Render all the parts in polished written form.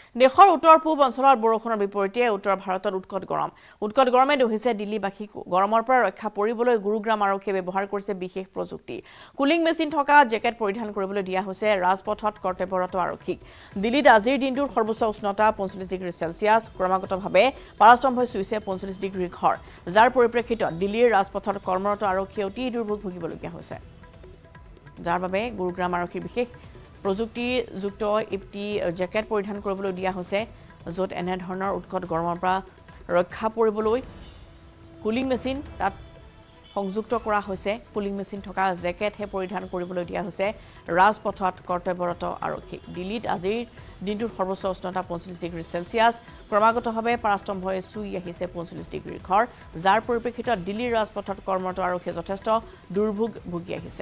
দেশৰ উত্তৰ পূব অঞ্চলৰ বৰষুণৰ বিপৰীতে উত্তৰ ভাৰতত উৎকট গৰম। উৎকট গৰমে দহিছে দিল্লীবাসীক। গৰমৰ পৰা ৰক্ষা পৰিবলৈ গুৰুগ্ৰাম আৰক্ষীয়ে ব্যৱহাৰ কৰিছে বিশেষ প্ৰযুক্তি। কুলিং মেচিন থকা জেকেট পৰিধান কৰিবলৈ দিয়া হৈছে ৰাজপথত কৰ্তব্যৰত আৰক্ষীক। দিল্লীত আজিৰ দিনটোৰ সৰ্বোচ্চ উষ্ণতা 45 ডিগ্ৰী চেলছিয়াছ, ক্ৰমাগতভাৱে পাৰাস্তম্ভ হৈ চুইছে 45 ডিগ্ৰীৰ ঘৰ, যাৰ পৰিপ্ৰেক্ষিতত দিল্লীৰ ৰাজপথত কৰ্মৰত আৰক্ষীয়ে অতি দুৰ্ভোগ ভুগিবলগীয়া হৈছে। যাৰ বাবে গুৰুগ্ৰাম আৰক্ষীৰ বিশেষ প্ৰযুক্তিযুক্ত ইপটি জেকেট পৰিধান কৰিবলৈ দিয়া হৈছে, য'ত এনেধৰণৰ উৎকট গৰমৰ পৰা ৰক্ষা পৰিবলৈ কুলিং মেচিন তাত সংযুক্ত কৰা হৈছে। কুলিং মেচিন থকা জেকেটহে পৰিধান কৰিবলৈ দিয়া হৈছে ৰাজপথত কৰ্তব্যৰত আৰক্ষীক। দিল্লীত আজিৰ দিনটোৰ সৰ্বোচ্চ উষ্ণতা 45 ডিগ্ৰী চেলছিয়াছ, ক্ৰমাগতভাৱে পাৰাস্তম্ভ হৈ চুই আহিছে 45 ডিগ্ৰীৰ ঘৰ, যাৰ পৰিপ্ৰেক্ষিতত দিল্লীৰ ৰাজপথত কৰ্মৰত আৰক্ষীয়ে যথেষ্ট দুৰ্ভোগ ভুগি আহিছে।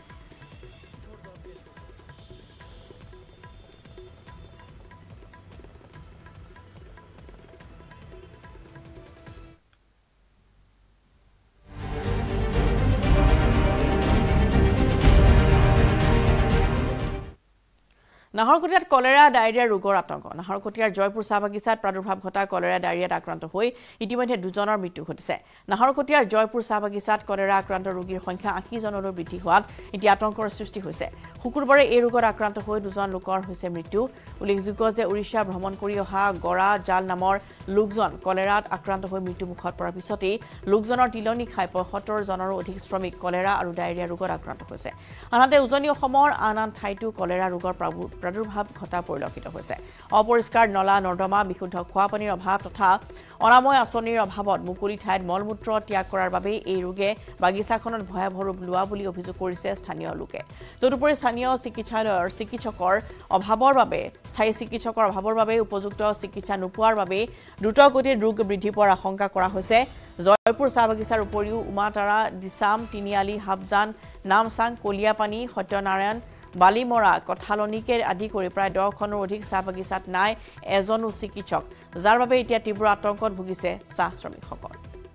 নাহৰকটীয়াত কলেৰা ডায়েৰিয়া ৰোগৰ আতংক। নাহৰকটীয়াৰ জয়পুৰ চাহ বাগিচাত প্ৰাদুৰ্ভাৱ ঘটা কলেৰা ডায়েৰিয়াত আক্ৰান্ত হৈ ইতিমধ্যে 2জনৰ মৃত্যু ঘটিছে। নাহৰকটীয়াৰ জয়পুৰ চাহ বাগিচাত কলেৰা আক্ৰান্ত ৰোগীৰ সংখ্যা 80 জনলৈ বৃদ্ধি হোৱাত এতিয়া আতংকৰ সৃষ্টি হৈছে। শুকুৰবাৰে এই ৰোগত আক্ৰান্ত হৈ 2জন লোকৰ হৈছে মৃত্যু। উল্লেখযোগ্য যে উৰিষ্যা ভ্ৰমণ কৰি অহা গৰা জাল নামৰ লোকজন কলেৰাত আক্ৰান্ত হৈ মৃত্যুমুখত পৰাৰ পিছতেই লোকজনৰ তিলনি খাই 75 জনৰো অধিক শ্ৰমিক কলেৰা আৰু ডায়েৰিয়া ৰোগত আক্ৰান্ত হৈছে। আনহাতে উজনি অসমৰ আন ঠাইতো কলেৰা ৰোগৰ প্ৰাদুৰ্ভাৱ ঘটা পৰিলক্ষিত হৈছে। অপৰিষ্কাৰ নলা নৰ্দমা, বিশুদ্ধ খোৱাপানীৰ অভাৱ তথা অনাময় আঁচনিৰ অভাৱত মুকলি ঠাইত মলমূত্ৰ ত্যাগ কৰাৰ বাবে এই ৰোগে বাগিচাখনত ভয়াৱহ ৰূপ লোৱা বুলি অভিযোগ কৰিছে স্থানীয় লোকে। তদুপৰি স্থানীয় চিকিৎসালয়ৰ স্থায়ী চিকিৎসকৰ অভাৱৰ বাবে উপযুক্ত চিকিৎসা নোপোৱাৰ বাবে দ্ৰুতগতিত ৰোগ বৃদ্ধি পোৱাৰ আশংকা কৰা হৈছে। জয়পুৰ চাহ বাগিচাৰ উপৰিও উমাতাৰা, দিছাম, তিনিআলি, হাবজান, নামচাং, কলিয়াপানী, সত্যনাৰায়ণ, বালিমৰা, কঠালনিকে আদি কৰি প্ৰায় 10খনৰ অধিক চাহ বাগিচাত নাই এজনো চিকিৎসক, যাৰ বাবে এতিয়া তীব্ৰ আতংকত ভুগিছে চাহ শ্ৰমিকসকল।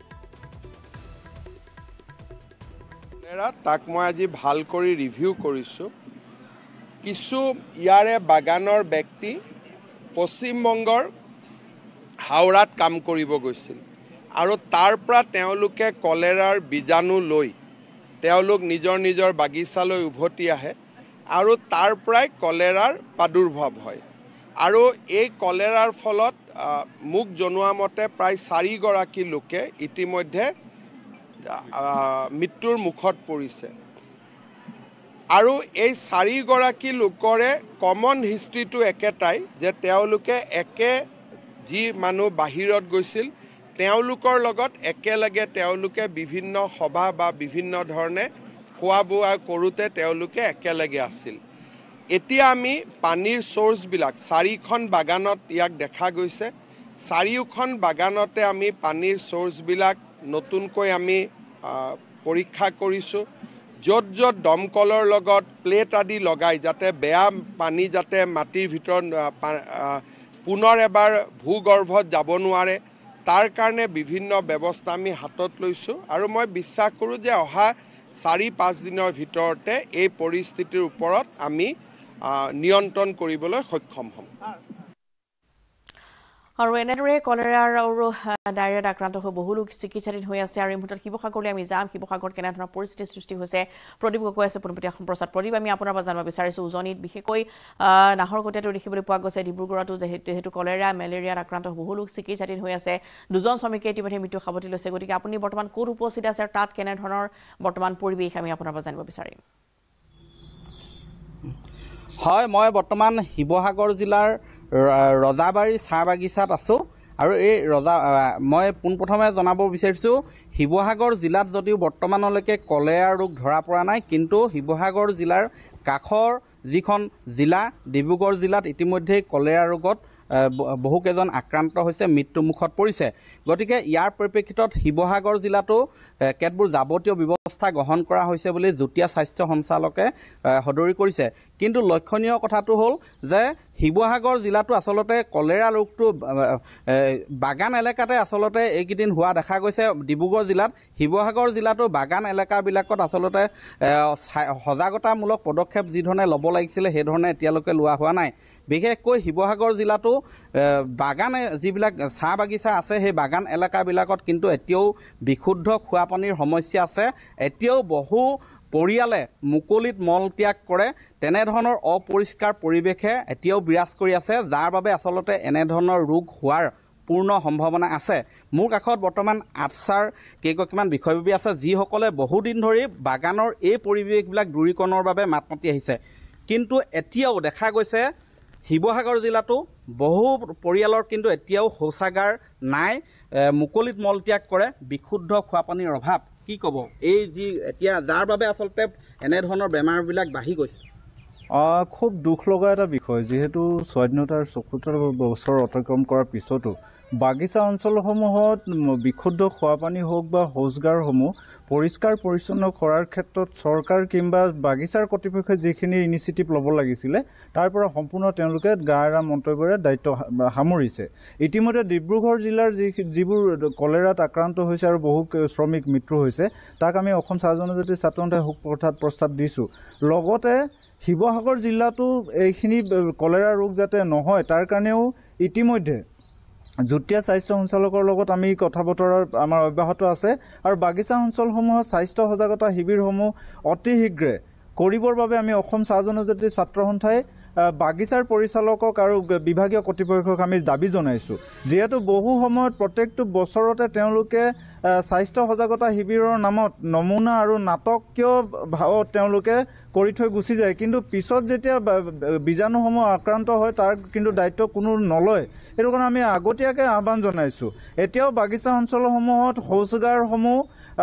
তাক মই আজি ভাল কৰি ৰিভিউ কৰিছোঁ। কিছু ইয়াৰে বাগানৰ ব্যক্তি পশ্চিমবংগৰ হাওৰাত কাম কৰিব গৈছিল আৰু তাৰ পৰা তেওঁলোকে কলেৰাৰ বীজাণু লৈ তেওঁলোক নিজৰ বাগিচালৈ উভতি আহে আৰু তাৰ পৰাই কলেৰাৰ প্ৰাদুৰ্ভাৱ হয়। আৰু এই কলেৰাৰ ফলত মোক জনোৱা মতে প্ৰায় 4 গৰাকী লোকে ইতিমধ্যে মৃত্যুৰ মুখত পৰিছে। আৰু এই 4 গৰাকী লোকৰে কমন হিষ্ট্ৰীটো একেটাই যে তেওঁলোকে যি মানুহ বাহিৰত গৈছিল তেওঁলোকৰ লগত একেলগে তেওঁলোকে বিভিন্ন সভা বা বিভিন্ন ধৰণে খোৱা বোৱা কৰোঁতে তেওঁলোকে একেলগে আছিল। এতিয়া আমি পানীৰ চ'ৰ্চবিলাক 4খন বাগানত ইয়াক দেখা গৈছে। 4খন বাগানতে আমি পানীৰ চ'ৰ্চবিলাক নতুনকৈ আমি পৰীক্ষা কৰিছোঁ, য'ত দমকলৰ লগত প্লেট আদি লগাই যাতে বেয়া পানী যাতে মাটিৰ ভিতৰত পুনৰ এবাৰ ভূগৰ্ভত যাব নোৱাৰে, তাৰ কাৰণে বিভিন্ন ব্যৱস্থা আমি হাতত লৈছোঁ। আৰু মই বিশ্বাস কৰোঁ যে অহা 4-5 দিনৰ ভিতৰতে এই পৰিস্থিতিৰ ওপৰত আমি নিয়ন্ত্ৰণ কৰিবলৈ সক্ষম হ'ম। আৰু এনেদৰে কলেৰা আৰু ডায়েৰিয়াত আক্ৰান্ত হৈ বহু লোক চিকিৎসাধীন হৈ আছে। আৰু এই মুহূৰ্তত শিৱসাগৰলৈ আমি যাম। শিৱসাগৰত কেনেধৰণৰ পৰিস্থিতিৰ সৃষ্টি হৈছে প্ৰদীপ গগৈ আছে পোনপটীয়া সম্প্ৰচাৰ। প্ৰদীপ, আমি আপোনাৰ পৰা জানিব বিচাৰিছোঁ উজনিত বিশেষকৈ নাহৰকটীয়াতো দেখিবলৈ পোৱা গৈছে, ডিব্ৰুগড়তো যিহেতু কলেৰা মেলেৰিয়াত আক্ৰান্ত বহু লোক চিকিৎসাধীন হৈ আছে। 2জন শ্ৰমিকে ইতিমধ্যে মৃত্যু সাৱটি লৈছে। গতিকে আপুনি বৰ্তমান ক'ত উপস্থিত আছে আৰু তাত কেনেধৰণৰ বৰ্তমান পৰিৱেশ আমি আপোনাৰ পৰা জানিব বিচাৰিম। হয়, মই বৰ্তমান শিৱসাগৰ জিলাৰ ৰজাবাৰী চাহ বাগিচাত আছোঁ। আৰু এই মই পোনপ্ৰথমে জনাব বিচাৰিছোঁ, শিৱসাগৰ জিলাত যদিও বৰ্তমানলৈকে কলেৰা ৰোগ ধৰা পৰা নাই, কিন্তু শিৱসাগৰ জিলাৰ কাষৰ যিখন জিলা ডিব্ৰুগড় জিলাত ইতিমধ্যেই কলেৰা ৰোগত বহুকেইজন আক্ৰান্ত হৈছে, মৃত্যুমুখত পৰিছে। গতিকে ইয়াৰ পৰিপ্ৰেক্ষিতত শিৱসাগৰ জিলাতো কেতবোৰ যাৱতীয় ব্যৱস্থা গ্ৰহণ কৰা হৈছে বুলি যুটীয়া স্বাস্থ্য সঞ্চালকে সদৰি কৰিছে। কিন্তু লক্ষণীয় কথাটো হ'ল যে শিৱসাগৰ জিলাতো আচলতে কলেৰা ৰোগটো বাগান এলেকাতে আচলতে এইকেইদিন হোৱা দেখা গৈছে। ডিব্ৰুগড় জিলাত, শিৱসাগৰ জিলাতো বাগান এলেকাবিলাকত আচলতে সজাগতামূলক পদক্ষেপ যি ধৰণে ল'ব লাগিছিলে সেইধৰণে এতিয়ালৈকে লোৱা হোৱা নাই। বিশেষকৈ শিৱসাগৰ জিলাতো বাগান যিবিলাক চাহ বাগিচা আছে সেই বাগান এলেকাবিলাকত কিন্তু এতিয়াও বিশুদ্ধ খোৱা পানীৰ সমস্যা আছে এতিয়াও বহু পৰিয়ালে মুকলিত মল ত্যাগ কৰে তেনেধৰণৰ অপৰিষ্কাৰ পৰিৱেশে এতিয়াও বিৰাজ কৰি আছে যাৰ বাবে আচলতে এনেধৰণৰ ৰোগ হোৱাৰ পূৰ্ণ সম্ভাৱনা আছে মোৰ কাষত বৰ্তমান আটছাৰ কেইগৰাকীমান বিষয়ববী আছে যিসকলে বহুদিন ধৰি বাগানৰ এই পৰিৱেশবিলাক দূৰীকৰণৰ বাবে মাত মাতি আহিছে কিন্তু এতিয়াও দেখা গৈছে শিৱসাগৰ জিলাতো বহু পৰিয়ালৰ কিন্তু এতিয়াও শৌচাগাৰ নাই মুকলিত মল ত্যাগ কৰে বিশুদ্ধ খোৱা পানীৰ অভাৱ কি ক'ব এই যি এতিয়া যাৰ বাবে আচলতে এনেধৰণৰ বেমাৰবিলাক বাঢ়ি গৈছে খুব দুখ লগা এটা বিষয় যেহেতু স্বাধীনতাৰ ৭৪ বছৰ অতিক্ৰম কৰাৰ পিছতো বাগিচা অঞ্চলসমূহত বিশুদ্ধ খোৱা পানী হোক বা শৌচাগাৰসমূহ পৰিষ্কাৰ পৰিচ্ছন্ন কৰাৰ ক্ষেত্ৰত চৰকাৰ কিংবা বাগিচাৰ কৰ্তৃপক্ষই যিখিনি ইনিচিয়েটিভ ল'ব লাগিছিলে তাৰ পৰা সম্পূৰ্ণ তেওঁলোকে গাঁৱৰ মন্তব্যৰে দায়িত্ব সামৰিছে ইতিমধ্যে ডিব্ৰুগড় জিলাৰ যিবোৰ কলেৰাত আক্ৰান্ত হৈছে আৰু বহু শ্ৰমিক মৃত্যু হৈছে তাক আমি অসম চাহ জনজাতি ছাত্ৰ সন্থাই প্ৰস্তাৱ দিছোঁ লগতে শিৱসাগৰ জিলাতো এইখিনি কলেৰা ৰোগ যাতে নহয় তাৰ কাৰণেও ইতিমধ্যে যুটীয়া স্বাস্থ্য সঞ্চালকৰ লগত আমি কথা বতৰা আমাৰ অব্যাহত আছে আৰু বাগিচা অঞ্চলসমূহত স্বাস্থ্য সজাগতা শিবিৰসমূহ অতি শীঘ্ৰে কৰিবৰ বাবে আমি অসম চাহ জনজাতি ছাত্ৰ সন্থাই বাগিচাৰ পৰিচালকক আৰু বিভাগীয় কৰ্তৃপক্ষক আমি দাবী জনাইছোঁ যিহেতু বহু সময়ত প্ৰত্যেকটো বছৰতে তেওঁলোকে স্বাস্থ্য সজাগতা শিবিৰৰ নামত নমুনা আৰু নাটকীয় ভাৱত তেওঁলোকে কৰি থৈ গুচি যায় কিন্তু পিছত যেতিয়া বীজাণুসমূহ আক্ৰান্ত হয় তাৰ কিন্তু দায়িত্ব কোনো নলয় এইটো কাৰণে আমি আগতীয়াকৈ আহ্বান জনাইছোঁ এতিয়াও বাগিচা অঞ্চলসমূহত শৌচাগাৰসমূহ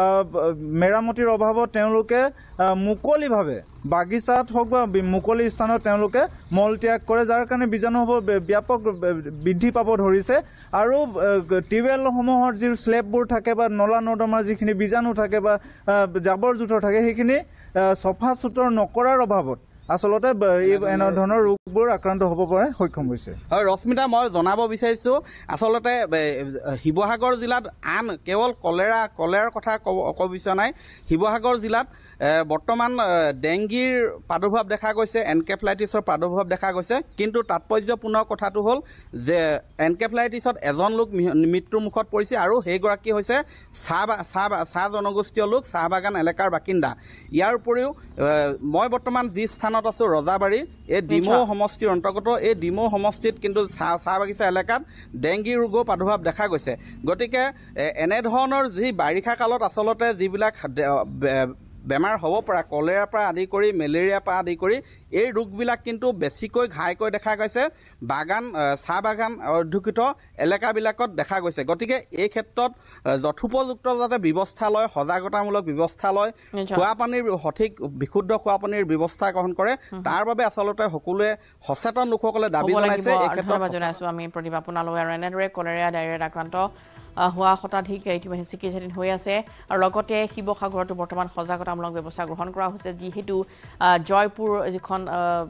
মেৰামতিৰ অভাৱত তেওঁলোকে মুকলিভাৱে বাগিচাত হওক বা মুকলি স্থানত তেওঁলোকে মল ত্যাগ কৰে যাৰ কাৰণে বীজাণুসমূহ ব্যাপক বৃদ্ধি পাব ধৰিছে আৰু টিউবৱেলসমূহৰ যি স্লেববোৰ থাকে বা নলা নৰ্দমাৰ যিখিনি বীজাণু থাকে বা জাবৰ জোঁথৰ থাকে সেইখিনি চফা চুতৰ নকৰাৰ অভাৱত আচলতে এনেধৰণৰ ৰোগবোৰ আক্ৰান্ত হ'ব পাৰে সক্ষম হৈছে হয় ৰশ্মিতা মই জনাব বিচাৰিছোঁ আচলতে শিৱসাগৰ জিলাত আন কেৱল কলেৰাৰ কথা ক'ব বিচৰা নাই শিৱসাগৰ জিলাত বৰ্তমান ডেংগিৰ প্ৰাদুৰ্ভাৱ দেখা গৈছে এনকেফেলাইটিছৰ প্ৰাদুৰ্ভাৱ দেখা গৈছে কিন্তু তাৎপৰ্যপূৰ্ণ কথাটো হ'ল যে এনকেফেলাইটিছত এজন লোক মৃত্যুৰ মুখত পৰিছে আৰু সেইগৰাকী হৈছে চাহ জনগোষ্ঠীয় লোক চাহ বাগান এলেকাৰ বাসিন্দা ইয়াৰ উপৰিও মই বৰ্তমান যি স্থানত আছো ৰজাবাৰী এই ডিমৌ সমষ্টিৰ অন্তৰ্গত এই ডিমৌ সমষ্টিত কিন্তু চাহ বাগিচা এলেকাত ডেংগি ৰোগৰ প্ৰাদুৰ্ভাৱ দেখা গৈছে গতিকে এনেধৰণৰ যি বাৰিষা কালত আচলতে যিবিলাক বেমাৰ হ'ব পৰা কলেৰাৰ পৰা আদি কৰি মেলেৰিয়াৰ পৰা আদি কৰি এই ৰোগবিলাক কিন্তু বেছিকৈ ঘাইকৈ দেখা গৈছে চাহ বাগান অধ্যুষিত এলেকাবিলাকত দেখা গৈছে গতিকে এই ক্ষেত্ৰত যথোপযুক্ত যাতে ব্যৱস্থা লয় সজাগতামূলক ব্যৱস্থা লয় খোৱা পানীৰ সঠিক বিশুদ্ধ খোৱা পানীৰ ব্যৱস্থা গ্ৰহণ কৰে তাৰ বাবে আচলতে সকলোৱে সচেতন লোকসকলে দাবী জনাইছে এই ক্ষেত্ৰত জনাইছোঁ আমি প্ৰতিভা আপোনালোকে আৰু এনেদৰে কলেৰিয়া ডায়েৰিয়াত আক্ৰান্ত হোৱা শতাধিক ইতিমধ্যে চিকিৎসাধীন হৈ আছে আৰু লগতে শিৱসাগৰতো বৰ্তমান সজাগতামূলক ব্যৱস্থা গ্ৰহণ কৰা হৈছে যিহেতু জয়পুৰ যিখন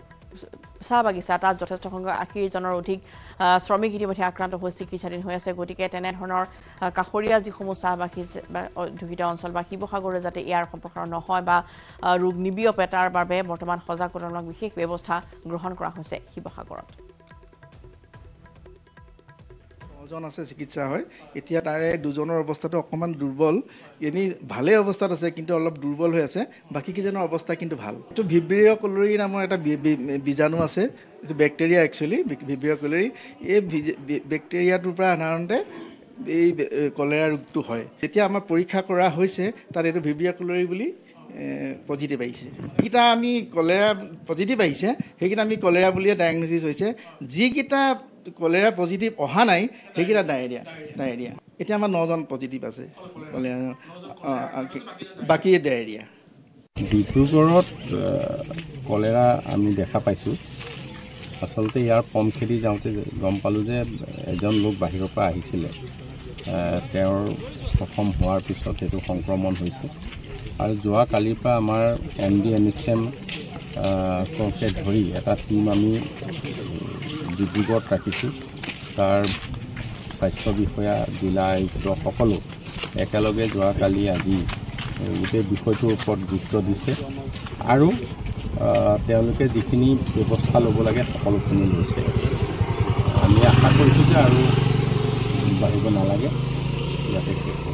চাহ বাগিচা তাত যথেষ্ট সংখ্যক ৮০জনৰ অধিক শ্ৰমিক ইতিমধ্যে আক্ৰান্ত হৈ চিকিৎসাধীন হৈ আছে গতিকে তেনেধৰণৰ কাষৰীয়া যিসমূহ চাহ বাগিচা বা অধ্যুষিত অঞ্চল বা শিৱসাগৰে যাতে ইয়াৰ সম্প্ৰসাৰণ নহয় বা ৰোগ নিবিয়পে তাৰ বাবে বৰ্তমান সজাগতামূলক বিশেষ ব্যৱস্থা গ্ৰহণ কৰা হৈছে শিৱসাগৰত জন আছে চিকিৎসা হয় এতিয়া তাৰে দুজনৰ অৱস্থাটো অকমান দুৰ্বল এনি ভালে অৱস্থাত আছে কিন্তু অলপ দুৰ্বল হৈ আছে বাকি কিজনৰ অৱস্থা কিন্তু ভাল তো ভিব্ৰিঅ কলেৰি নামৰ এটা বীজাণু আছে এইটো বেক্টেৰিয়া একচুৱেলি ভিব্ৰিঅ কলেৰি এই বেক্টেৰিয়াটোৰ পৰা সাধাৰণতে এই কলেৰা ৰোগটো হয় যেতিয়া আমাৰ পৰীক্ষা কৰা হৈছে তাত এইটো ভিব্ৰিঅ কলেৰি বুলি পজিটিভ আহিছে এইকেইটা আমি কলেৰা পজিটিভ আহিছে সেইকেইটা আমি কলেৰা বুলিয়ে ডায়েগনচিছ হৈছে যিকেইটা কলেৰা পজিটিভ অহা নাই সেইকেইটা ডায়েৰিয়া এতিয়া আমাৰ 9জন পজিটিভ আছে কলেৰা বাকী ডায়েৰিয়া ডিব্ৰুগড়ত কলেৰা আমি দেখা পাইছোঁ আচলতে ইয়াৰ পম খেদি যাওঁতে গম পালোঁ যে এজন লোক বাহিৰৰ পৰা আহিছিলে তেওঁৰ প্ৰথম হোৱাৰ পিছত এইটো সংক্ৰমণ হৈছে আৰু যোৱা কালিৰ পৰা আমাৰ NDMHM কে ধৰি এটা টীম আমি ডিব্ৰুগড়ত ৰাখিছোঁ তাৰ স্বাস্থ্য বিষয়া জিলা আয়ুক্ত সকলো একেলগে যোৱাকালি আজি গোটেই বিষয়টোৰ ওপৰত গুৰুত্ব দিছে আৰু তেওঁলোকে যিখিনি ব্যৱস্থা ল'ব লাগে সকলোখিনি লৈছে আমি আশা কৰিছোঁ যে আৰু বাঢ়িব নালাগে ইয়াতে শেষ হ'ব।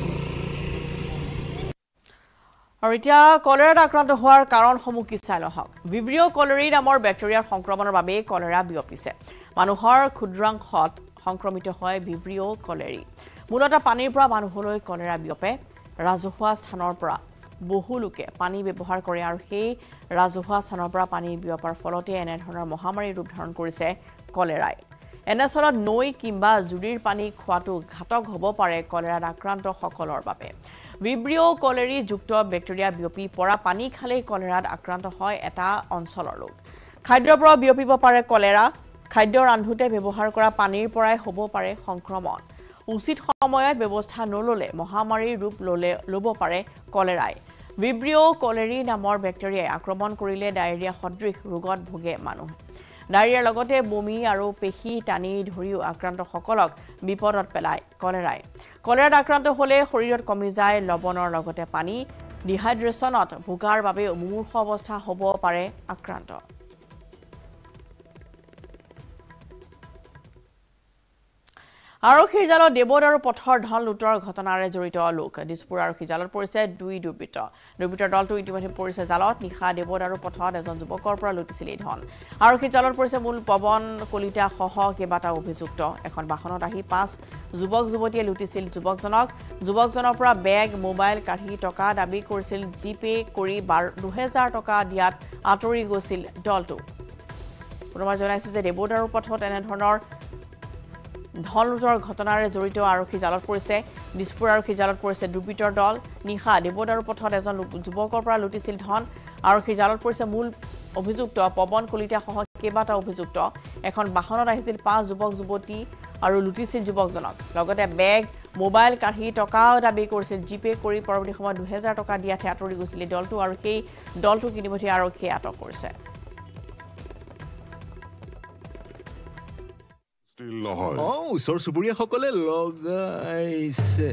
আৰু এতিয়া কলেৰাত আক্ৰান্ত হোৱাৰ কাৰণসমূহ কি চাই লওক। ভিব্ৰিঅ' কলেৰি নামৰ বেক্টেৰিয়াৰ সংক্ৰমণৰ বাবে কলেৰা বিয়পিছে। মানুহৰ ক্ষুদ্ৰাংশত সংক্ৰমিত হয় ভিব্ৰিঅ' কলেৰি। মূলতঃ পানীৰ পৰা মানুহলৈ কলেৰা বিয়পে। ৰাজহুৱা স্থানৰ পৰা বহু লোকে পানী ব্যৱহাৰ কৰে আৰু সেই ৰাজহুৱা স্থানৰ পৰা পানী বিয়পাৰ ফলতে এনেধৰণৰ মহামাৰীৰ ৰূপ ধাৰণ কৰিছে কলেৰাই। এনেস্থলত নৈ কিংবা জুৰিৰ পানী খোৱাটো ঘাতক হ'ব পাৰে কলেৰাত আক্ৰান্তসকলৰ বাবে। ভিব্ৰিঅ' কলেৰি যুক্ত বেক্টেৰিয়া বিয়পি পৰা পানী খালেই কলেৰাত আক্ৰান্ত হয় এটা অঞ্চলৰ লোক। খাদ্যৰ পৰা বিয়পিব পাৰে কলেৰা। খাদ্য ৰান্ধোতে ব্যৱহাৰ কৰা পানীৰ পৰাই হ'ব পাৰে সংক্ৰমণ। উচিত সময়ত ব্যৱস্থা নল'লে মহামাৰীৰ ৰূপ ল'ব পাৰে কলেৰাই। ভিব্ৰিঅ' কলেৰি নামৰ বেক্টেৰিয়াই আক্ৰমণ কৰিলে ডায়েৰিয়া সদৃশ ৰোগত ভোগে মানুহ। ডায়েৰিয়াৰ লগতে বমি আৰু পেশী টানি ধৰিও আক্ৰান্তসকলক বিপদত পেলায় কলেৰাই। কলেৰাত আক্ৰান্ত হ'লে শৰীৰত কমি যায় লৱণৰ লগতে পানী। ডিহাইড্ৰেশ্যনত ভোগাৰ বাবেও মুমূৰ্ষ অৱস্থা হ'ব পাৰে আক্ৰান্ত। আৰক্ষীৰ জালত দেৱদ আৰু পথৰ ধন লুটৰ ঘটনাৰে জড়িত লোক। দিছপুৰ আৰক্ষী জালত পৰিছে 2 দুৰ্বৃত্ত। দুৰ্বৃত্তৰ দলটো ইতিমধ্যে পৰিছে জালত। নিশা দেৱদ আৰু পথত এজন যুৱকৰ পৰা লুটিছিল এই ধন। আৰক্ষী জালত পৰিছে মূল পৱন কলিতা সহ কেইবাটাও অভিযুক্ত। এখন বাহনত আহি 5 যুৱক যুৱতীয়ে লুটিছিল যুৱকজনক। যুৱকজনৰ পৰা বেগ, মোবাইল কাঢ়ি টকা দাবী কৰিছিল। জিপে কৰি 2000 টকা দিয়াত আঁতৰি গৈছিল দলটো। পুনৰবাৰ জনাইছো যে দেৱদ আৰু পথত এনেধৰণৰ ধন লুটৰ ঘটনাৰে জড়িত আৰক্ষী জালত পৰিছে। দিছপুৰ আৰক্ষী জালত পৰিছে দুৰ্বৃত্তৰ দল। নিশা দেৱদ আৰু পথত এজন যুৱকৰ পৰা লুটিছিল ধন। আৰক্ষী জালত পৰিছে মূল অভিযুক্ত পৱন কলিতা সহ কেইবাটাও অভিযুক্ত। এখন বাহনত আহিছিল 5 যুৱক যুৱতী আৰু লুটিছিল যুৱকজনক। লগতে বেগ, মোবাইল কাঢ়ি টকাও দাবী কৰিছিল। জিপে কৰি পৰৱৰ্তী সময়ত 2000 টকা দিয়াতহে আঁতৰি গৈছিল দলটো আৰু সেই দলটোক ইতিমধ্যে আৰক্ষীয়ে আটক কৰিছে। ওচৰ চুবুৰীয়াসকলে লগাইছে।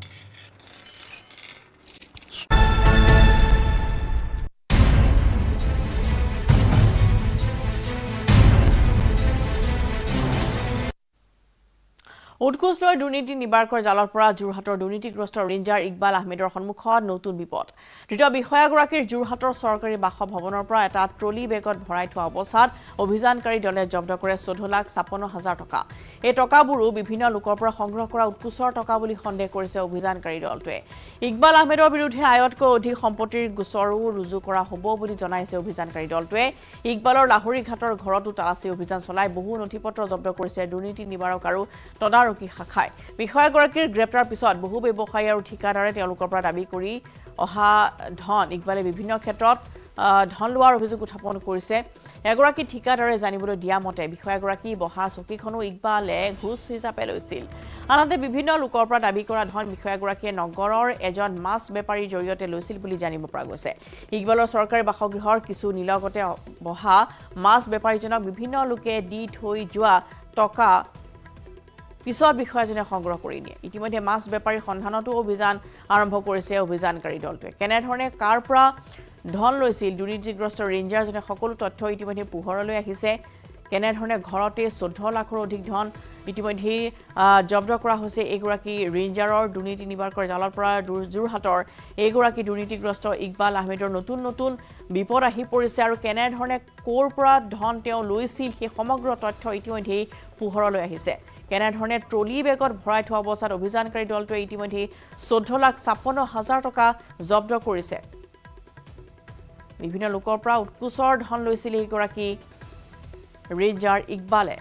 উৎকোচ লৈ দুৰ্নীতি নিবাৰকৰ জালৰ পৰা যোৰহাটৰ দুৰ্নীতিগ্ৰস্ত ৰেঞ্জাৰ ইকবাল আহমেদৰ সন্মুখত নতুন বিপদ। ধৃত বিষয়াগৰাকীৰ যোৰহাটৰ চৰকাৰী বাসভৱনৰ পৰা এটা ট্ৰলি বেগত ভৰাই থোৱা অৱস্থাত অভিযানকাৰী দলে জব্দ কৰে 14,56,000 টকা। এই টকাবোৰো বিভিন্ন লোকৰ পৰা সংগ্ৰহ কৰা উৎকোচৰ টকা বুলি সন্দেহ কৰিছে অভিযানকাৰী দলটোৱে। ইকবাল আহমেদৰ বিৰুদ্ধে আয়তকৈ অধিক সম্পত্তিৰ গোচৰো ৰুজু কৰা হ'ব বুলি জনাইছে অভিযানকাৰী দলটোৱে। ইকবালৰ লাহৰীঘাটৰ ঘৰতো তালাচী অভিযান চলাই বহু নথিপত্ৰ জব্দ কৰিছে দুৰ্নীতি নিবাৰক আৰু তদাৰকী শাখাই। বিষয়াগৰাকীৰ গ্ৰেপ্তাৰ পিছত বহু ব্যৱসায়ী আৰু ঠিকাদাৰে তেওঁলোকৰ পৰা দাবী কৰি অহা ধন ইকবালে বিভিন্ন ক্ষেত্ৰত ধন লোৱাৰ অভিযোগ উত্থাপন কৰিছে। এগৰাকী ঠিকাদাৰে জানিবলৈ দিয়া মতে বিষয়াগৰাকী বহা চকীখনো ইকবালে ঘুচ হিচাপে লৈছিল। আনহাতে বিভিন্ন লোকৰ পৰা দাবী কৰা ধন বিষয়াগৰাকীয়ে নগৰৰ এজন মাছ বেপাৰীৰ জৰিয়তে লৈছিল বুলি জানিব পৰা গৈছে। ইকবালৰ চৰকাৰী বাসগৃহৰ কিছু নিলগতে বহা মাছ বেপাৰীজনক বিভিন্ন লোকে দি থৈ যোৱা টকা পিছত বিষয়াজনে সংগ্ৰহ কৰি নিয়ে। ইতিমধ্যে মাছ বেপাৰীৰ সন্ধানতো অভিযান আৰম্ভ কৰিছে অভিযানকাৰী দলটোৱে। কেনেধৰণে কাৰ পৰা ধন লৈছিল দুৰ্নীতিগ্ৰস্ত ৰেঞ্জাৰজনে সকলো তথ্য ইতিমধ্যে পোহৰলৈ আহিছে। কেনেধৰণে ঘৰতে 14 লাখৰ অধিক ধন ইতিমধ্যে জব্দ কৰা হৈছে এইগৰাকী ৰেঞ্জাৰৰ দুৰ্নীতি নিবাৰকৰ জালৰ পৰা যোৰহাটৰ এইগৰাকী দুৰ্নীতিগ্ৰস্ত ইকবাল আহমেদৰ নতুন নতুন বিপদ আহি পৰিছে আৰু কেনেধৰণে ক'ৰ পৰা ধন তেওঁ লৈছিল সেই সমগ্ৰ তথ্য ইতিমধ্যে পোহৰলৈ আহিছে। কেনেধৰণে ট্ৰলি বেগত ভৰাই থোৱা অৱস্থাত অভিযানকাৰী দলটোৱে ইতিমধ্যে 14,56,000 টকা জব্দ কৰিছে। বিভিন্ন লোকৰ পৰা উৎকোচৰ ধন লৈছিল এইগৰাকী ৰেঞ্জাৰ ইকবালে।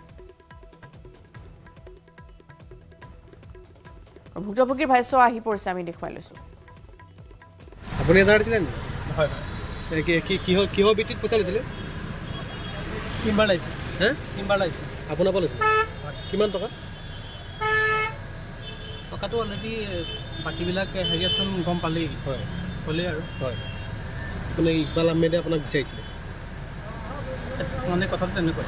ভুক্তভোগীৰ ভাষ্য আহি পৰিছে, আমি দেখুৱাই লৈছোঁ। আপুনি জানিছিলেন? হয় কিহৰ ভিত্তিত পইচা লৈছিলে? Timber licence. হে টিম্বাৰ লাইচেন্স আপোনাৰ পৰা লৈছিলে? কিমান টকা? টকাটো অলৰেডি বাকীবিলাক হেৰিয়াতচোন গম পালেই। হয় হ'লেই আৰু হয় আপুনি ইকবাল আহমেদে আপোনাক বিচাৰিছিলে মানে কথাটো তেনেকুৱাই।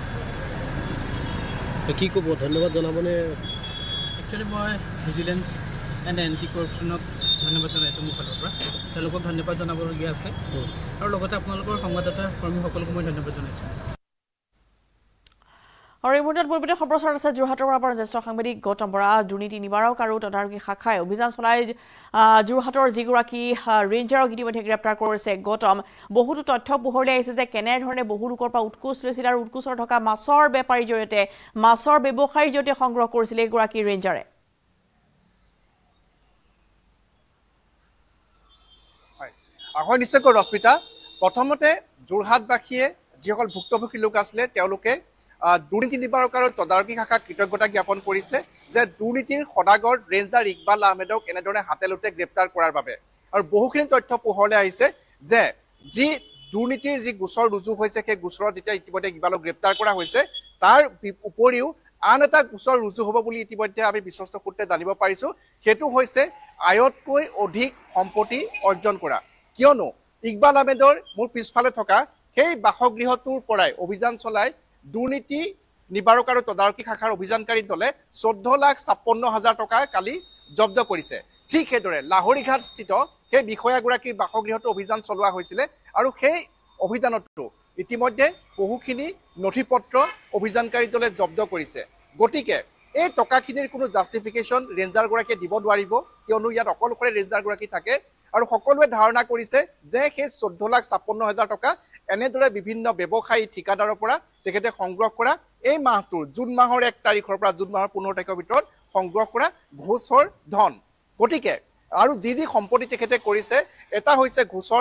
কি ক'ব, ধন্যবাদ জনাবনে? একচুৱেলি মই ভিজিলেন্স এণ্ড এণ্টি কৰাপশ্যনক ধন্যবাদ জনাইছোঁ মোৰ ফালৰ পৰা। তেওঁলোকক ধন্যবাদ জনাবলগীয়া আছে আৰু লগতে আপোনালোকৰ সংবাদদাতা কৰ্মীসকলকো মই ধন্যবাদ জনাইছোঁ। আৰু এই মুহূৰ্তত পূৰ্বতে সম্প্ৰচাৰত আছে যোৰহাটৰ পৰা জ্যেষ্ঠ সাংবাদিক গৌতম বৰা দুৰ্নীতি নিবাৰক আৰু তদাৰকী শাখাই অভিযান চলাই যোৰহাটৰ যিগৰাকী ৰেঞ্জাৰক ইতিমধ্যে গ্ৰেপ্তাৰ কৰিছে গৌতম বহুতো তথ্য পোহৰলৈ আহিছে যে কেনেধৰণে বহু লোকৰ পৰা উৎকোচ লৈছিল আৰু উৎকোচৰ থকা মাছৰ বেপাৰীৰ জৰিয়তে মাছৰ ব্যৱসায়ীৰ জৰিয়তে সংগ্ৰহ কৰিছিল এইগৰাকী ৰেঞ্জাৰে হয় নিশ্চয়কৈ ৰশ্মিতা প্ৰথমতে যোৰহাটবাসীয়ে যিসকল ভুক্তভোগী লোক আছিলে তেওঁলোকে দুৰ্নীতি নিবাৰক আৰু তদাৰকী শাখাক কৃতজ্ঞতা জ্ঞাপন কৰিছে যে দুৰ্নীতিৰ সদাগৰ ৰেঞ্জাৰ ইকবাল আহমেদক এনেধৰণে হাতেলোতে গ্ৰেপ্তাৰ কৰাৰ বাবে আৰু বহুখিনি তথ্য পোহৰলৈ আহিছে যে যি দুৰ্নীতিৰ যি গোচৰ ৰুজু হৈছে সেই গোচৰত যেতিয়া ইতিমধ্যে ইকবালক গ্ৰেপ্তাৰ কৰা হৈছে তাৰ উপৰিও আন এটা গোচৰ ৰুজু হ'ব বুলি ইতিমধ্যে আমি বিশ্বস্ত সূত্ৰে জানিব পাৰিছোঁ সেইটো হৈছে আয়তকৈ অধিক সম্পত্তি অৰ্জন কৰা কিয়নো ইকবাল আহমেদৰ মোৰ পিছফালে থকা সেই বাসগৃহটোৰ পৰাই অভিযান চলাই দুৰ্নীতি নিবাৰক আৰু তদাৰকী শাখাৰ অভিযানকাৰী দলে 14,56,000 টকা কালি জব্দ কৰিছে ঠিক সেইদৰে লাহৰীঘাট স্থিত সেই বিষয়াগৰাকীৰ বাসগৃহটো অভিযান চলোৱা হৈছিলে আৰু সেই অভিযানতো ইতিমধ্যে বহুখিনি নথিপত্ৰ অভিযানকাৰী দলে জব্দ কৰিছে গতিকে এই টকাখিনিৰ কোনো জাষ্টিফিকেশ্যন ৰেঞ্জাৰগৰাকীয়ে দিব নোৱাৰিব কিয়নো ইয়াত অকলশৰে ৰেঞ্জাৰগৰাকী থাকে আৰু সকলোৱে ধাৰণা কৰিছে যে সেই 14,56,000 টকা এনেদৰে বিভিন্ন ব্যৱসায়ী ঠিকাদাৰৰ পৰা তেখেতে সংগ্ৰহ কৰা এই মাহটোৰ জুন মাহৰ 1 তাৰিখৰ পৰা জুন মাহৰ 15 তাৰিখৰ ভিতৰত সংগ্ৰহ কৰা ঘোষৰ ধন গতিকে আৰু যি সম্পত্তি তেখেতে কৰিছে এটা হৈছে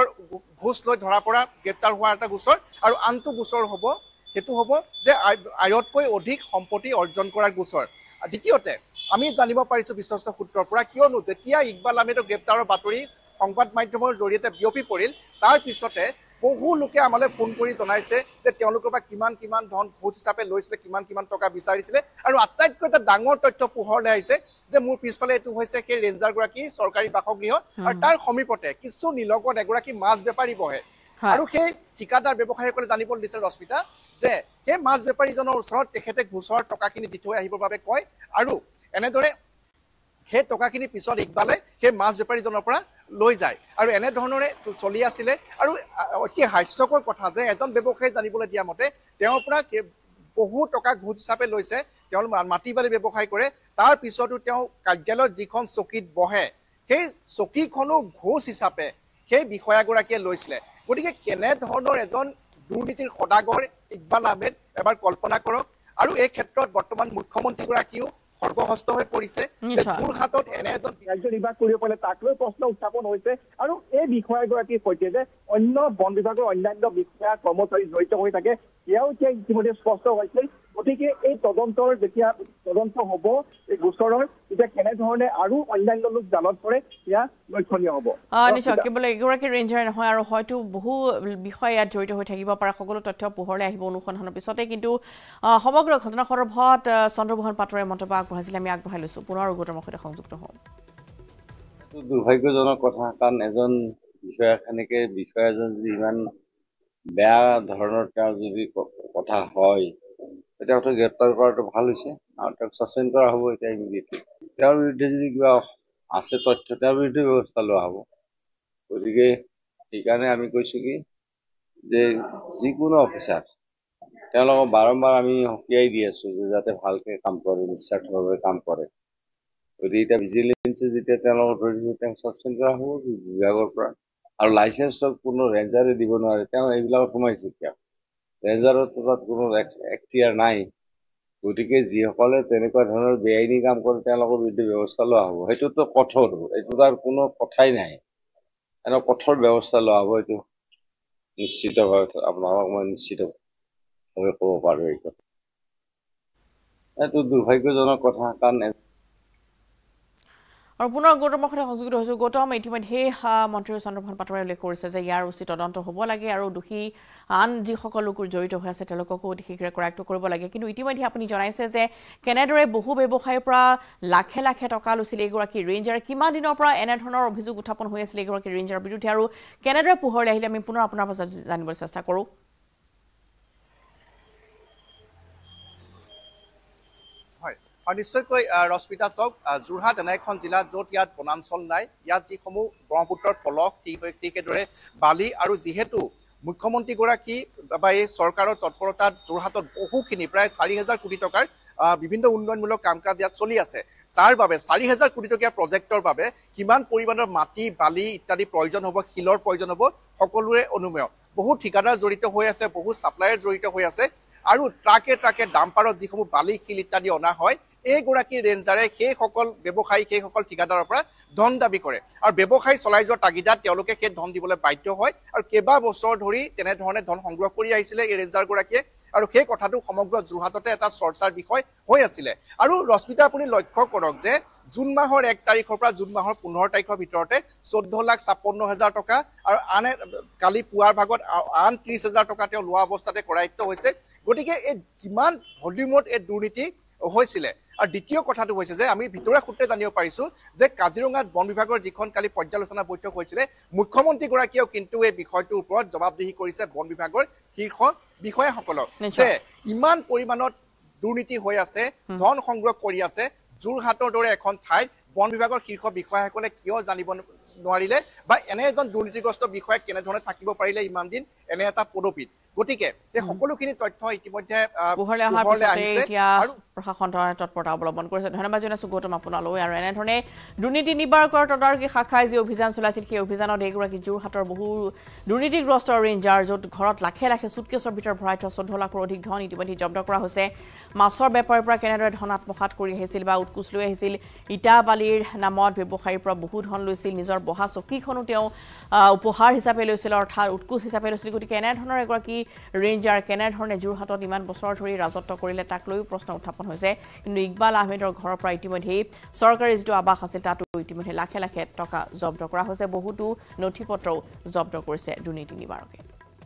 ঘোষ লৈ ধৰা পৰা গ্ৰেপ্তাৰ হোৱা এটা গোচৰ আৰু আনটো গোচৰ হ'ব সেইটো হ'ব যে আয়তকৈ অধিক সম্পত্তি অৰ্জন কৰাৰ গোচৰ দ্বিতীয়তে আমি জানিব পাৰিছোঁ বিশ্বস্ত সূত্ৰৰ পৰা কিয়নো যেতিয়া ইকবাল আহমেদৰ গ্ৰেপ্তাৰৰ বাতৰি সংবাদ মাধ্যমৰ জৰিয়তে বিয়পি পৰিল তাৰ পিছতে বহু লোকে আমালৈ ফোন কৰি জনাইছে যে তেওঁলোকৰ পৰা কিমান ধন ঘোষ হিচাপে লৈছিলে কিমান টকা বিচাৰিছিলে আৰু আটাইতকৈ এটা ডাঙৰ তথ্য পোহৰলৈ আহিছে যে মোৰ পিছফালে এইটো হৈছে সেই ৰেঞ্জাৰগৰাকী চৰকাৰী বাসগৃহ আৰু তাৰ সমীপতে কিছু নিলগত এগৰাকী মাছ বেপাৰী বহে আৰু সেই ঠিকাদাৰ ব্যৱসায়ীসকলে জানিবলৈ দিছে ৰশ্মিতা যে সেই মাছ বেপাৰীজনৰ ওচৰত তেখেতে ঘোষৰ টকাখিনি দি থৈ আহিবৰ বাবে কয় আৰু এনেদৰে সেই টকাখিনি পিছত ইকবালে সেই মাছ বেপাৰীজনৰ পৰা লৈ যায় আৰু এনেধৰণৰে চলি আছিলে আৰু অতি হাস্যকৰ কথা যে এজন ব্যৱসায়ী জানিবলৈ দিয়া মতে তেওঁৰ পৰা বহু টকা ঘোষ হিচাপে লৈছে তেওঁ মাটি বালি ব্যৱসায় কৰে তাৰ পিছতো তেওঁ কাৰ্যালয়ত যিখন চকীত বহে সেই চকীখনো ঘোষ হিচাপে সেই বিষয়াগৰাকীয়ে লৈছিলে গতিকে কেনেধৰণৰ এজন দুৰ্নীতিৰ সদাগৰ ইকবাল আহমেদ এবাৰ কল্পনা কৰক আৰু এই ক্ষেত্ৰত বৰ্তমান মুখ্যমন্ত্ৰীগৰাকীও সৰ্বহস্ত হৈ পৰিছে যে যোৰহাটত এনে এজন কাৰ্য নিৰ্বাহ কৰিব পাৰিলে তাক লৈ প্ৰশ্ন উত্থাপন হৈছে আৰু এই বিষয়াগৰাকীৰ সৈতে যে অন্য বন বিভাগৰ অন্যান্য বিষয়া কৰ্মচাৰী জড়িত হৈ থাকে এয়াও এতিয়া ইতিমধ্যে স্পষ্ট হৈছে গতিকে এই তদন্তৰ যেতিয়া তদন্ত হ'ব এই গোচৰৰ তেতিয়া কেনেধৰণে আৰু অন্যান্য লোক জালত পৰে এয়া লক্ষণীয় হ'ব নিশ্চয় কেৱল এগৰাকী ৰেঞ্জাৰ নহয় আৰু হয়তো বহু বিষয় ইয়াত জড়িত হৈ থাকিব পাৰে সকলো তথ্য পোহৰলৈ আহিব অনুসন্ধানৰ পিছতে কিন্তু সমগ্ৰ ঘটনা সন্দৰ্ভত চন্দ্ৰমোহন পাটোৱাৰীয়ে মন্তব্য আগবঢ়াইছিলে আমি আগবঢ়াই লৈছোঁ পুনৰ গৌতমৰ সৈতে সংযুক্ত হওঁ দুৰ্ভাগ্যজনক কথা কাৰণ এজন বিষয়া এজন যদি ইমান বেয়া ধৰণৰ তেওঁৰ যদি কথা হয় তেতিয়া হয়তো গ্ৰেপ্তাৰ কৰাটো ভাল হৈছে আৰু তেওঁক ছাছপেণ্ড কৰা হ'ব এতিয়া ইমিডিয়েটলি তেওঁৰ বিৰুদ্ধে যদি কিবা আছে তথ্য তেওঁৰ বিৰুদ্ধে ব্যৱস্থা লোৱা হ'ব গতিকে সেইকাৰণে আমি কৈছোঁ কি যে যিকোনো অফিচাৰ তেওঁলোকক বাৰম্বাৰ আমি সকীয়াই দি আছোঁ যে যাতে ভালকৈ কাম কৰে নিস্বাৰ্থভাৱে কাম কৰে গতিকে এতিয়া ভিজিলেন্সে যেতিয়া তেওঁলোকক ধৰিছে তেওঁক ছাছপেণ্ড কৰা হ'ব বিভাগৰ পৰা আৰু লাইচেঞ্চক কোনো ৰেঞ্জাৰে দিব নোৱাৰে তেওঁ এইবিলাকত সোমাইছে কিয় ৰেঞ্জাৰৰ তাত কোনো এখতিয়াৰ নাই গতিকে যিসকলে তেনেকুৱা ধৰণৰ বেআইনী কাম কৰে তেওঁলোকৰ বিৰুদ্ধে ব্যৱস্থা লোৱা হ'ব সেইটোতো কঠোৰ এইটো তাৰ কোনো কথাই নাই এনেকুৱা কঠোৰ ব্যৱস্থা লোৱা হ'ব এইটো নিশ্চিতভাৱে আপোনালোকক মই নিশ্চিতভাৱে ক'ব পাৰোঁ এই কথা এইটো দুৰ্ভাগ্যজনক কথা কাৰণ আৰু পুনৰ গৌতমৰ সৈতে সংযোজিত হৈছোঁ গৌতম ইতিমধ্যে মন্ত্ৰী চন্দ্ৰমোহন পাটোৱাৰীয়ে উল্লেখ কৰিছে যে ইয়াৰ উচিত তদন্ত হ'ব লাগে আৰু দোষী আন যিসকল লোক জড়িত হৈ আছে তেওঁলোককো অতি শীঘ্ৰে কৰায়ত্ব কৰিব লাগে কিন্তু ইতিমধ্যে আপুনি জনাইছে যে কেনেদৰে বহু ব্যৱসায়ীৰ পৰা লাখে লাখে টকা লৈছিল এগৰাকী ৰেঞ্জাৰ কিমান দিনৰ পৰা এনেধৰণৰ অভিযোগ উত্থাপন হৈ আছিল এগৰাকী ৰেঞ্জাৰৰ বিৰুদ্ধে আৰু কেনেদৰে পোহৰলৈ আহিলে আমি পুনৰ আপোনাৰ পৰা জানিবলৈ চেষ্টা কৰোঁ নিশ্চয়কৈ ৰশ্মিতা চাওক যোৰহাট এনে এখন জিলা য'ত ইয়াত বনাঞ্চল নাই ইয়াত যিসমূহ ব্ৰহ্মপুত্ৰৰ পলস ঠিক একেদৰে বালি আৰু যিহেতু মুখ্যমন্ত্ৰীগৰাকী বা এই চৰকাৰৰ তৎপৰতাত যোৰহাটত বহুখিনি প্ৰায় 4,000 কোটি টকাৰ বিভিন্ন উন্নয়নমূলক কাম কাজ ইয়াত চলি আছে তাৰ বাবে 4,000 কোটি টকীয়া প্ৰজেক্টৰ বাবে কিমান পৰিমাণৰ মাটি বালি ইত্যাদি প্ৰয়োজন হ'ব শিলৰ প্ৰয়োজন হ'ব সকলোৰে অনুমেয় বহু ঠিকাদাৰ জড়িত হৈ আছে বহু সাপ্লায়াৰ জড়িত হৈ আছে আৰু ট্ৰাকে ডাম্পাৰত যিসমূহ বালি শিল ইত্যাদি অনা হয় এইগৰাকী ৰেঞ্জাৰে সেই সকল ব্যৱসায়ী সেই সকল ঠিকাদাৰৰ পৰা ধন দাবী কৰে আৰু ব্যৱসায়ী চলাই যোৱা তাগিদাত তেওঁলোকে সেই ধন দিবলৈ বাধ্য হয় আৰু কেইবা বছৰ ধৰি তেনেধৰণে ধন সংগ্ৰহ কৰি আহিছিলে এই ৰেঞ্জাৰগৰাকীয়ে আৰু সেই কথাটো সমগ্ৰ যোৰহাটতে এটা চৰ্চাৰ বিষয় হৈ আছিলে আৰু ৰশ্মিতা আপুনি লক্ষ্য কৰক যে জুন মাহৰ 1 তাৰিখৰ পৰা জুন মাহৰ 15 তাৰিখৰ ভিতৰতে 14,56,000 টকা আৰু আন কালি পুৱাৰ ভাগত আন 30,000 টকা তেওঁ লোৱা অৱস্থাতে কৰায়ত্ব হৈছে গতিকে এই কিমান ভলিউমত এই দুৰ্নীতি হৈছিলে আৰু দ্বিতীয় কথাটো হৈছে যে আমি ভিতৰুৱা সূত্ৰে জানিব পাৰিছো যে কাজিৰঙাত বন বিভাগৰ যিখন কালি পৰ্যালোচনা বৈঠক হৈছিলে মুখ্যমন্ত্ৰীগৰাকীয়েও কিন্তু এই বিষয়টোৰ ওপৰত জবাবদিহি কৰিছে বন বিভাগৰ শীৰ্ষ বিষয়াসকলক যে ইমান পৰিমাণত দুৰ্নীতি হৈ আছে ধন সংগ্ৰহ কৰি আছে যোৰহাটৰ দৰে এখন ঠাইত বন বিভাগৰ শীৰ্ষ বিষয়াসকলে কিয় জানিব নোৱাৰিলে বা এনে এজন দুৰ্নীতিগ্ৰস্ত বিষয়া কেনেধৰণে থাকিব পাৰিলে ইমান দিন এনে এটা পদবীত গতিকে এই সকলোখিনি তথ্য ইতিমধ্যে প্ৰশাসন তৎপৰতা অৱলম্বন কৰিছে ধন্যবাদ জনাইছো গৌতম আপোনালৈ আৰু এনেধৰণে দুৰ্নীতি নিবাৰণ কৰাৰ তদাৰকী শাখাই যি অভিযান চলাইছিল সেই অভিযানত এগৰাকী যোৰহাটৰ বহু দুৰ্নীতিগ্ৰস্ত ৰেঞ্জাৰ য'ত ঘৰত লাখে লাখে সুটকেছৰ ভিতৰত ভৰাই থোৱা 14 লাখৰ অধিক ধন ইতিমধ্যে জব্দ কৰা হৈছে মাছৰ বেপাৰীৰ পৰা কেনেদৰে ধন আত্মসাৎ কৰি আহিছিল বা উৎকোচ লৈ আহিছিল ইটা বালিৰ নামত ব্যৱসায়ীৰ পৰা বহু ধন লৈছিল নিজৰ বহা চকীখনো তেওঁ উপহাৰ হিচাপে লৈছিল অৰ্থাৎ উৎকোচ হিচাপে লৈছিল গতিকে এনেধৰণৰ এগৰাকী ৰেঞ্জাৰ কেনেধৰণে যোৰহাটত ইমান বছৰ ধৰি ৰাজত্ব কৰিলে তাক লৈও প্ৰশ্ন উত্থাপন হৈছে কিন্তু ইকবাল আহমেদৰ ঘৰৰ পৰা ইতিমধ্যে চৰকাৰী যিটো আবাস আছিল তাতো ইতিমধ্যে লাখে লাখে টকা জব্দ কৰা হৈছে বহুতো নথি পত্ৰও জব্দ কৰিছে দুৰ্নীতি নিবাৰকে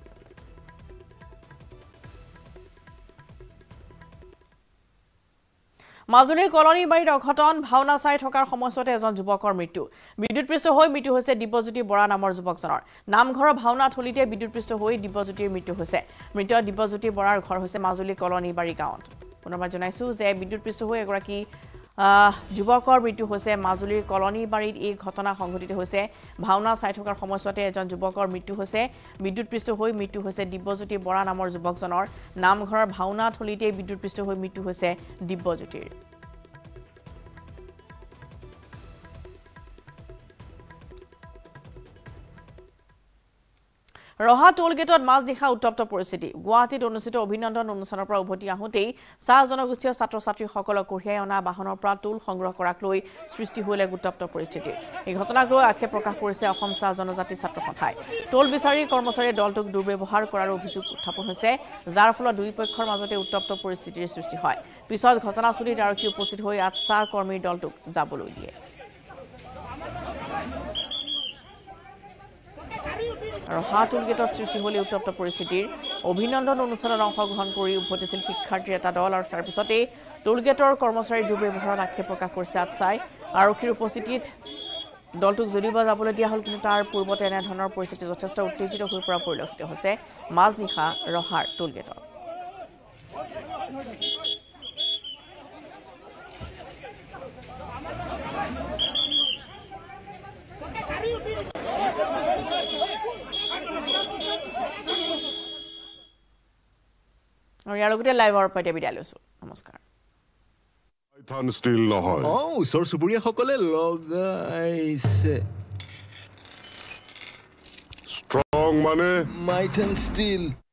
মাজুলীৰ কলনী বাৰীত অঘটন ভাওনা চাই থকাৰ সময়তে এজন যুৱকৰ মৃত্যু বিদ্যুৎপৃষ্ট হৈ মৃত্যু হৈছে দিব্যজ্যোতি বৰা নামৰ যুৱকজনৰ নামঘৰৰ ভাওনা থলীতে বিদ্যুৎপৃষ্ট হৈ দিব্যজ্যোতিৰ মৃত্যু হৈছে মৃত দিব্যজ্যোতি বৰাৰ ঘৰ হৈছে মাজুলী কলনী বাৰী গাঁৱত পুনৰবাৰ জনাইছো যে বিদ্যুৎপৃষ্ট হৈ এগৰাকী যুৱকৰ মৃত্যু হৈছে মাজুলীৰ কলনী বাৰীত এই ঘটনা সংঘটিত হৈছে ভাওনা চাই থকাৰ সময়তে এজন যুৱকৰ মৃত্যু হৈছে বিদ্যুৎপৃষ্ট হৈ মৃত্যু হৈছে দিব্যজ্যোতি বৰা নামৰ যুৱকজনৰ নামঘৰৰ ভাওনা থলীতে বিদ্যুৎপৃষ্ট হৈ মৃত্যু হৈছে দিব্যজ্যোতিৰ ৰহা টোল গেটত মাজনিশা উত্তপ্ত পৰিস্থিতি গুৱাহাটীত অনুষ্ঠিত অভিনন্দন অনুষ্ঠানৰ পৰা উভতি আহোঁতেই চাহ জনগোষ্ঠীয় ছাত্ৰ-ছাত্ৰীসকলক কঢ়িয়াই অনা বাহনৰ পৰা টোল সংগ্ৰহ কৰাক লৈ সৃষ্টি হ'লে উত্তপ্ত পৰিস্থিতি এই ঘটনাক লৈ আক্ষেপ প্ৰকাশ কৰিছে অসম চাহ জনজাতি ছাত্ৰ সন্থাই টোল বিচাৰি কৰ্মচাৰীয়ে দলটোক দুৰ্ব্যৱহাৰ কৰাৰ অভিযোগ উত্থাপন হৈছে যাৰ ফলত দুই পক্ষৰ মাজতে উত্তপ্ত পৰিস্থিতিৰ সৃষ্টি হয় পিছত ঘটনাস্থলীত আৰক্ষী উপস্থিত হৈ আচ্ছাৰ কৰ্মীৰ দলটোক যাবলৈ দিয়ে আৰু হাটুল গেটত সৃষ্টি হ'লে উত্তপ্ত পৰিস্থিতিৰ অভিনন্দন অনুষ্ঠানত অংশগ্ৰহণ কৰি উভতিছিল শিক্ষাৰ্থীৰ এটা দল আৰু তাৰ পিছতে টোল গেটৰ কৰ্মচাৰীৰ দুৰ্ব্যৱহাৰত আক্ষেপ প্ৰকাশ কৰিছে আচ্ছাই আৰক্ষীৰ উপস্থিতিত দলটোক যদিও যাবলৈ দিয়া হ'ল কিন্তু তাৰ পূৰ্বতে এনেধৰণৰ পৰিস্থিতি যথেষ্ট উত্তেজিত হৈ পৰা পৰিলক্ষিত হৈছে মাজনিশা ৰহাৰ টোল গেটত আৰু ইয়াৰ লগতে লাইভৰ পৰা বিদায় লৈছো নমস্কাৰ ষ্টিল নহয় ওচৰ চুবুৰীয়াসকলে লগাইছে ষ্ট্ৰং মানে মাইথন ষ্টিল